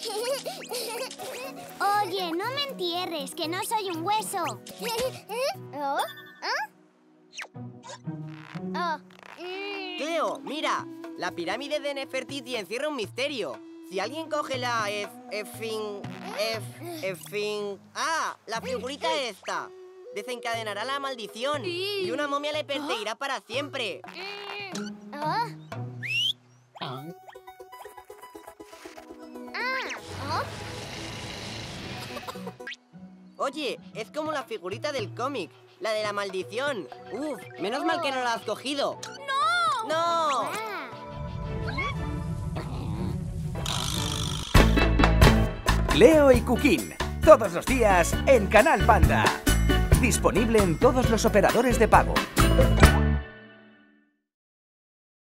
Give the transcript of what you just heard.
Oye, no me entierres, que no soy un hueso. ¿Oh? ¿Ah? Cleo, mira. La pirámide de Nefertiti encierra un misterio. Si alguien coge la ¡Ah! La figurita esta. Desencadenará la maldición. Y una momia le perseguirá para siempre. ¿Ah? Oye, es como la figurita del cómic. La de la maldición. Uf, menos mal que no la has cogido. ¡No! ¡No! Cleo y Cuquín, todos los días en Canal Panda. Disponible en todos los operadores de pago.